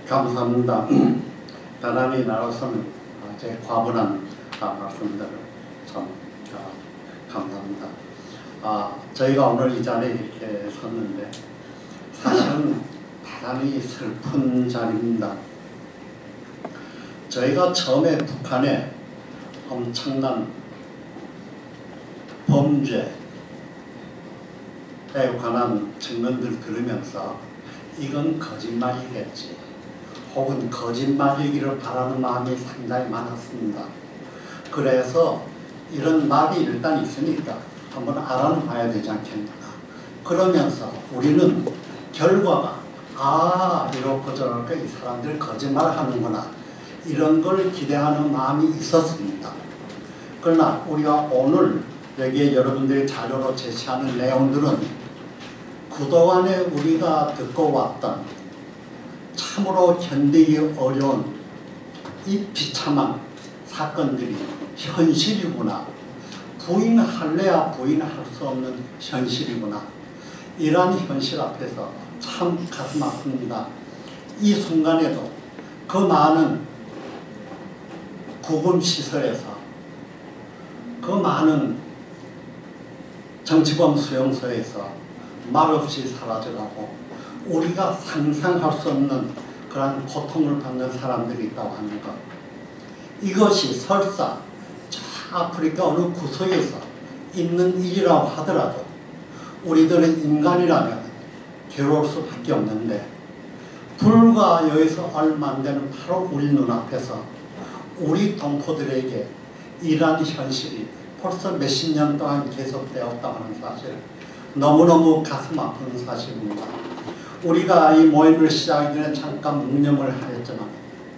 감사합니다. 나란히 나눠서는 제 과분한 말씀들을 참 감사합니다. 저희가 오늘 이 자리에 이렇게 섰는데 사실은 대단히 슬픈 자리입니다. 저희가 처음에 북한의 엄청난 범죄에 관한 증언들 들으면서 이건 거짓말이겠지, 혹은 거짓말이기를 바라는 마음이 상당히 많았습니다. 그래서 이런 말이 일단 있으니까 한번 알아는 봐야 되지 않겠는가. 그러면서 우리는 결과가 이렇고 저렇고 이 사람들 거짓말하는구나, 이런 걸 기대하는 마음이 있었습니다. 그러나 우리가 오늘 여기에 여러분들이 자료로 제시하는 내용들은 그동안에 우리가 듣고 왔던 참으로 견디기 어려운 이 비참한 사건들이 현실이구나, 부인할래야 부인할 수 없는 현실이구나, 이러한 현실 앞에서 참 가슴 아픕니다. 이 순간에도 그 많은 구금시설에서 그 많은 정치범 수용소에서 말없이 사라져가고 우리가 상상할 수 없는 그런 고통을 받는 사람들이 있다고 하는 것, 이것이 설사 저 아프리카 어느 구석에서 있는 일이라고 하더라도 우리들은 인간이라면 괴로울 수밖에 없는데, 불과 여기서 얼마 안 되는 바로 우리 눈앞에서 우리 동포들에게 이러한 현실이 벌써 몇십 년 동안 계속되었다고 하는 사실, 너무너무 가슴 아픈 사실입니다. 우리가 이 모임을 시작하기 전에 잠깐 묵념을 하였지만,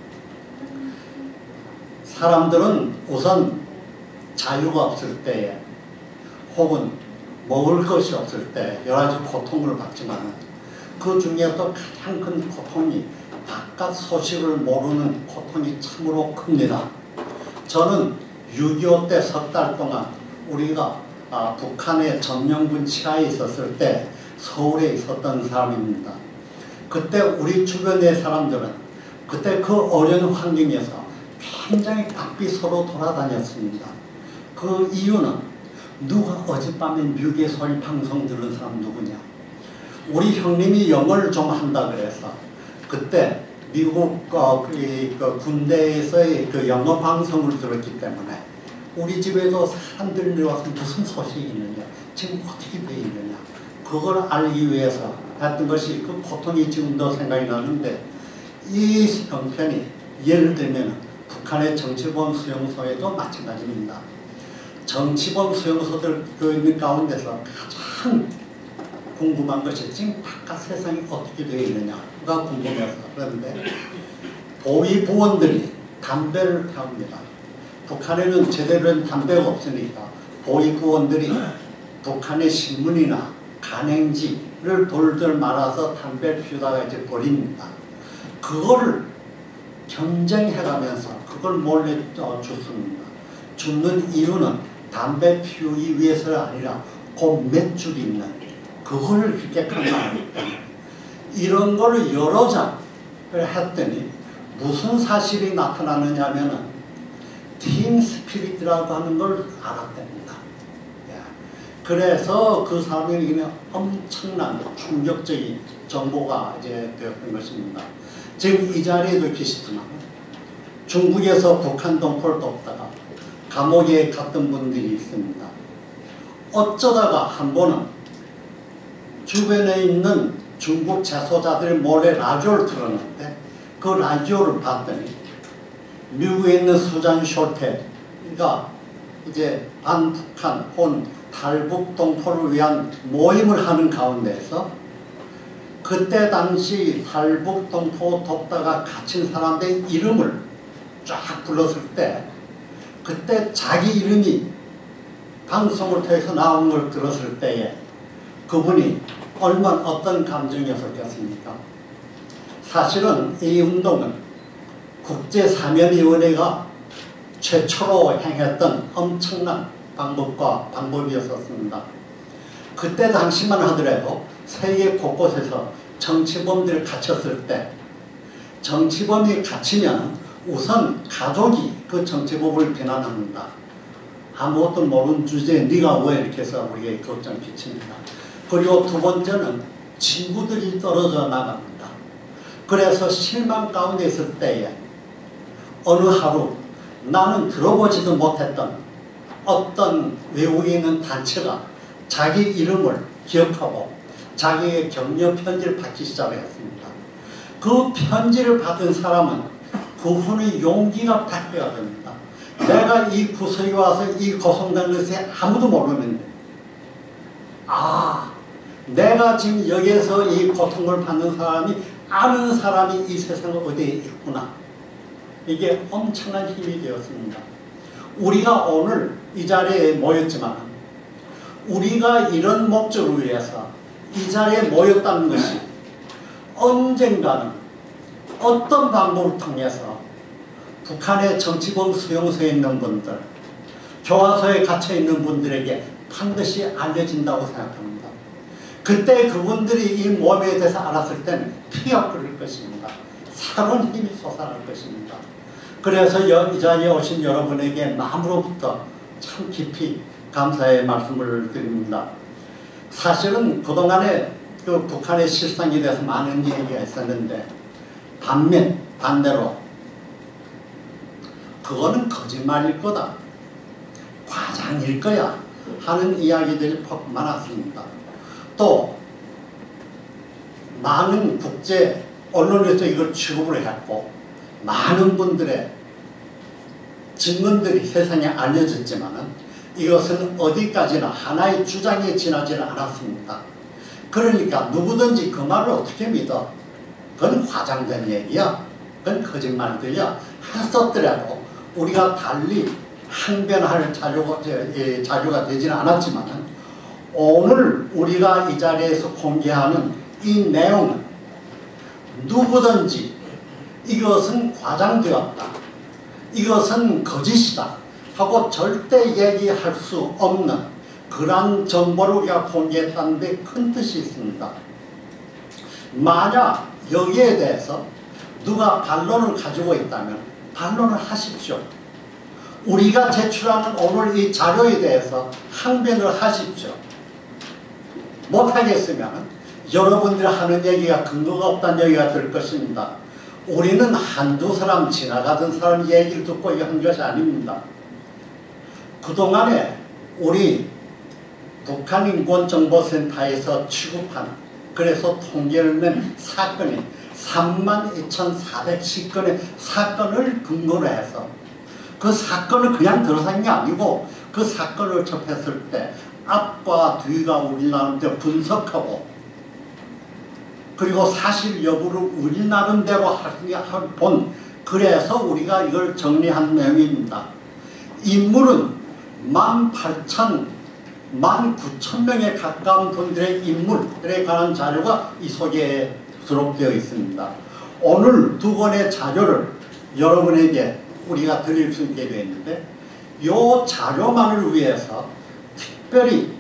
사람들은 우선 자유가 없을 때에 혹은 먹을 것이 없을 때 여러 가지 고통을 받지만, 그 중에서 가장 큰 고통이 바깥 소식을 모르는 고통이 참으로 큽니다. 저는 6.25 때 석 달 동안 우리가 북한의 점령군 치하에 있었을 때 서울에 있었던 사람입니다. 그때 우리 주변의 사람들은 그때 그 어려운 환경에서 굉장히 바삐 서로 돌아다녔습니다. 그 이유는 누가 어젯밤에 뮤개소리 방송 들은 사람 누구냐, 우리 형님이 영어를 좀 한다 그래서 그때 미국 군대에서의 그 영어 방송을 들었기 때문에 우리 집에도 사람들이 와서 무슨 소식이 있느냐, 지금 어떻게 돼 있느냐, 그걸 알기 위해서 했던 것이 그 고통이 지금도 생각이 나는데, 이 형편이 예를 들면 북한의 정치범 수용소에도 마찬가지입니다. 정치범 수용소들 있는 가운데서 가장 궁금한 것이 지금 바깥 세상이 어떻게 되어 있느냐가 궁금해서. 그런데 보위부원들이 담배를 피웁니다. 북한에는 제대로 된 담배가 없으니까 보위부원들이 북한의 신문이나 간행지를 돌돌 말아서 담배를 피우다가 이제 버립니다. 그거를 경쟁해가면서 그걸 몰래 줍습니다. 줍는 이유는 담배 피우기 위해서가 아니라 그 몇 줄 있는 그걸 그렇게 강조합니다. 이런 거를 여러 장을 했더니 무슨 사실이 나타나느냐 하면은 팀 스피릿이라고 하는 걸 알았답니다. 그래서 그 사람에게 엄청난 충격적인 정보가 이제 되었던 것입니다. 지금 이 자리에도 계시지만 중국에서 북한 동포를 돕다가 감옥에 갔던 분들이 있습니다. 어쩌다가 한 번은 주변에 있는 중국 재소자들 몰래 라디오를 틀었는데 그 라디오를 봤더니 미국에 있는 수잔 숄테가 이제 반북한 혹은 탈북 동포를 위한 모임을 하는 가운데서 그때 당시 탈북 동포 돕다가 갇힌 사람들의 이름을 쫙 불렀을 때 그때 자기 이름이 방송을 통해서 나온 걸 들었을 때에 그분이 얼마나 어떤 감정이었겠습니까? 사실은 이 운동은 국제사면위원회가 최초로 행했던 엄청난 방법이었습니다. 그때 당시만 하더라도 세계 곳곳에서 정치범들이 갇혔을 때 정치범이 갇히면 우선 가족이 그 정치범을 비난합니다. 아무것도 모르는 주제에 네가 왜 이렇게 해서 우리에게 걱정 끼칩니다. 그리고 두 번째는 친구들이 떨어져 나갑니다. 그래서 실망 가운데 있을 때에 어느 하루 나는 들어보지도 못했던 어떤 외국에 있는 단체가 자기 이름을 기억하고 자기의 격려 편지를 받기 시작했습니다. 그 편지를 받은 사람은 그분의 용기가 발휘가 됩니다. 내가 이 구석에 와서 이 고통당하는 것에 아무도 모르는데 내가 지금 여기에서 이 고통을 받는 사람이 아는 사람이 이 세상 어디에 있구나. 이게 엄청난 힘이 되었습니다. 우리가 오늘 이 자리에 모였지만 우리가 이런 목적을 위해서 이 자리에 모였다는 것이 언젠가는 어떤 방법을 통해서 북한의 정치범 수용소에 있는 분들, 교화소에 갇혀있는 분들에게 반드시 알려진다고 생각합니다. 그때 그분들이 이 모험에 대해서 알았을 때는 피가 끓을 것입니다. 새로운 힘이 솟아날 것입니다. 그래서 이 자리에 오신 여러분에게 마음으로부터 참 깊이 감사의 말씀을 드립니다. 사실은 그동안에 그 북한의 실상에 대해서 많은 얘기가 있었는데 반대로 그거는 거짓말일 거다, 과장일 거야 하는 이야기들이 많았습니다. 또 많은 국제 언론에서 이걸 취급을 했고 많은 분들의 증언들이 세상에 알려졌지만 이것은 어디까지나 하나의 주장에 지나지는 않았습니다. 그러니까 누구든지 그 말을 어떻게 믿어? 그건 과장된 얘기야, 그건 거짓말들이야 했었더라도 우리가 달리 항변할 자료가 되지는 않았지만 오늘 우리가 이 자리에서 공개하는 이 내용은 누구든지 이것은 과장되었다, 이것은 거짓이다 하고 절대 얘기할 수 없는 그러한 정보를 우리가 공개했다는 데 큰 뜻이 있습니다. 만약 여기에 대해서 누가 반론을 가지고 있다면 반론을 하십시오. 우리가 제출하는 오늘 이 자료에 대해서 항변을 하십시오. 못하겠으면 여러분들이 하는 얘기가 근거가 없다는 얘기가 될 것입니다. 우리는 한두 사람 지나가던 사람 얘기를 듣고 한 것이 아닙니다. 그동안에 우리 북한인권정보센터에서 취급한, 그래서 통계를 낸 사건이 32,410건의 사건을 근거로 해서 그 사건을 그냥 들어산 게 아니고 그 사건을 접했을 때 앞과 뒤가 우리 나름대로 분석하고 그리고 사실 여부를 우리 나름대로 본, 그래서 우리가 이걸 정리한 내용입니다. 인물은 19,000명에 가까운 분들의 인물들에 관한 자료가 이 속에 수록되어 있습니다. 오늘 두 권의 자료를 여러분에게 우리가 드릴 수 있게 되었는데 이 자료만을 위해서 특별히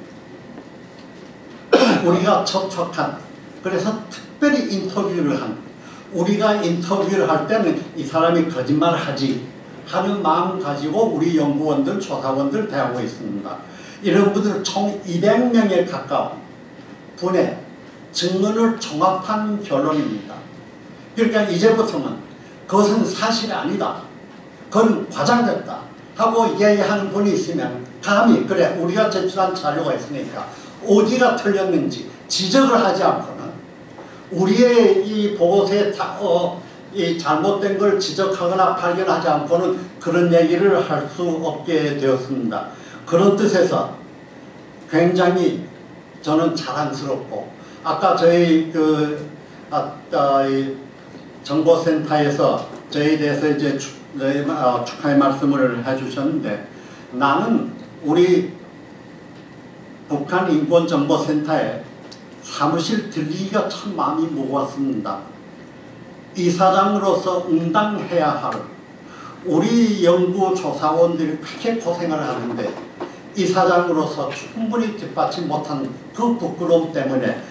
우리가 접촉한, 그래서 특별히 인터뷰를 한, 우리가 인터뷰를 할 때는 이 사람이 거짓말을 하지 하는 마음 가지고 우리 연구원들, 조사원들 대하고 있습니다. 이런 분들 총 200명에 가까운 분의 증언을 종합한 결론입니다. 그러니까 이제부터는 그것은 사실이 아니다, 그건 과장됐다 하고 얘기하는 분이 있으면 감히 그래 우리가 제출한 자료가 있으니까 어디가 틀렸는지 지적을 하지 않고는 우리의 이 보고서에 이 잘못된 걸 지적하거나 발견하지 않고는 그런 얘기를 할 수 없게 되었습니다. 그런 뜻에서 굉장히 저는 자랑스럽고, 아까 저희 정보센터에서 저희에 대해서 이제 축하의 말씀을 해주셨는데, 나는 우리 북한인권정보센터에 사무실 들리기가 참 마음이 무거웠습니다. 이사장으로서 응당해야 할 우리 연구조사원들이 그렇게 고생을 하는데 이사장으로서 충분히 뒷받침 못한 그 부끄러움 때문에